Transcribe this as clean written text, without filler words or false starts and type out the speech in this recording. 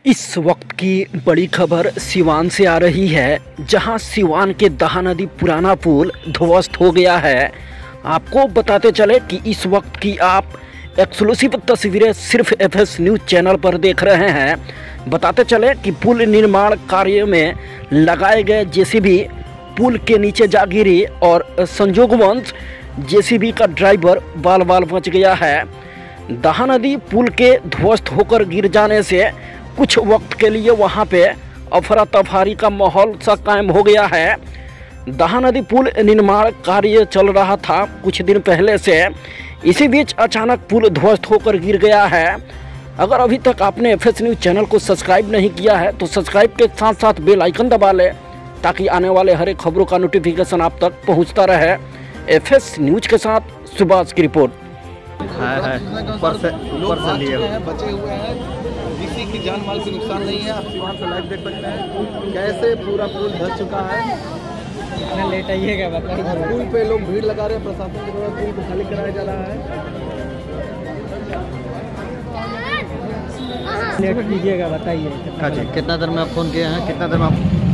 इस वक्त की बड़ी खबर सिवान से आ रही है, जहां सिवान के दहा नदी पुराना पुल ध्वस्त हो गया है। आपको बताते चले कि इस वक्त की आप एक्सक्लूसिव तस्वीरें सिर्फ एफएस न्यूज़ चैनल पर देख रहे हैं। बताते चले कि पुल निर्माण कार्य में लगाए गए जेसीबी पुल के नीचे जा गिरी और संजोगवंश जेसीबी का ड्राइवर बाल बाल बच गया है। दहा नदी पुल के ध्वस्त होकर गिर जाने से कुछ वक्त के लिए वहां पे अफरा तफारी का माहौल सा कायम हो गया है। दहा नदी पुल निर्माण कार्य चल रहा था कुछ दिन पहले से, इसी बीच अचानक पुल ध्वस्त होकर गिर गया है। अगर अभी तक आपने एफएस न्यूज़ चैनल को सब्सक्राइब नहीं किया है तो सब्सक्राइब के साथ साथ बेल आइकन दबा लें, ताकि आने वाले हर एक खबरों का नोटिफिकेशन आप तक पहुंचता रहे। एफएस न्यूज़ के साथ सुभाष की रिपोर्ट। ऊपर से लिए बचे हुए हैं, किसी की जान माल की नुकसान नहीं है। आप सिवान से लाइव देख सकते हैं कैसे पूरा पुल धस चुका है। इतना लेट आइएगा बताइए। पुल पे लोग भीड़ लगा रहे हैं, प्रशासन की तरफ पुल को खाली कराया जा रहा है। लेट कीजिएगा बताइए। हाँ जी, कितना देर में आप फ़ोन किए हैं, कितना देर में आप